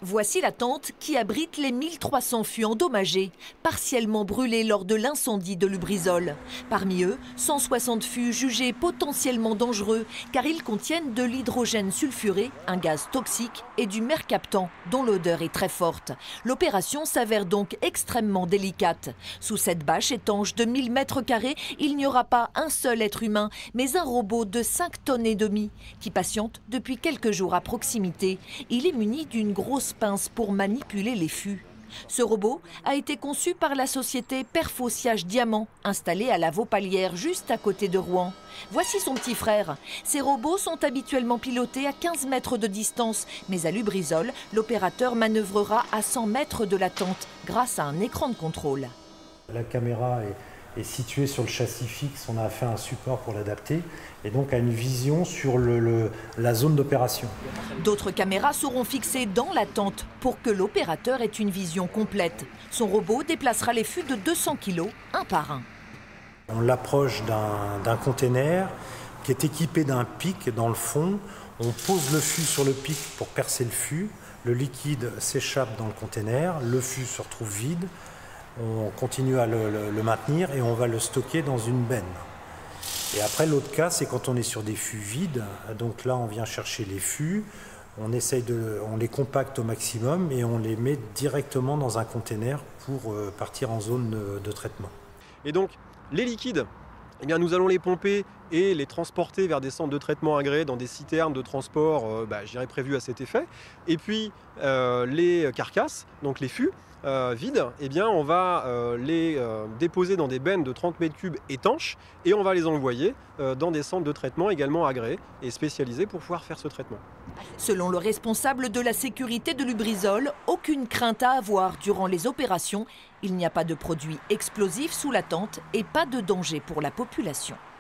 Voici la tente qui abrite les 1300 fûts endommagés, partiellement brûlés lors de l'incendie de Lubrizol. Parmi eux, 160 fûts jugés potentiellement dangereux car ils contiennent de l'hydrogène sulfuré, un gaz toxique, et du mercaptan dont l'odeur est très forte. L'opération s'avère donc extrêmement délicate. Sous cette bâche étanche de 1000 mètres carrés, il n'y aura pas un seul être humain, mais un robot de 5 tonnes et demie qui patiente depuis quelques jours à proximité. Il est muni d'une grosse pince pour manipuler les fûts. Ce robot a été conçu par la société Perfauciage Diamant, installée à la Vaupalière, juste à côté de Rouen. Voici son petit frère. Ces robots sont habituellement pilotés à 15 mètres de distance, mais à Lubrizol, l'opérateur manœuvrera à 100 mètres de la tente grâce à un écran de contrôle. La caméra est située sur le châssis fixe, on a fait un support pour l'adapter et donc a une vision sur la zone d'opération. D'autres caméras seront fixées dans la tente pour que l'opérateur ait une vision complète. Son robot déplacera les fûts de 200 kg, un par un. On l'approche d'un container qui est équipé d'un pic dans le fond. On pose le fût sur le pic pour percer le fût. Le liquide s'échappe dans le container, le fût se retrouve vide. On continue à le maintenir et on va le stocker dans une benne. Et après, l'autre cas, c'est quand on est sur des fûts vides. Donc là, on vient chercher les fûts, on les compacte au maximum et on les met directement dans un container pour partir en zone de traitement. Et donc, les liquides, eh bien, nous allons les pomper et les transporter vers des centres de traitement agréés dans des citernes de transport prévues à cet effet. Et puis, les carcasses, donc les fûts, vides, eh bien, on va les déposer dans des bennes de 30 mètres cubes étanches et on va les envoyer dans des centres de traitement également agréés et spécialisés pour pouvoir faire ce traitement. Selon le responsable de la sécurité de Lubrizol, aucune crainte à avoir durant les opérations. Il n'y a pas de produits explosifs sous la tente et pas de danger pour la population.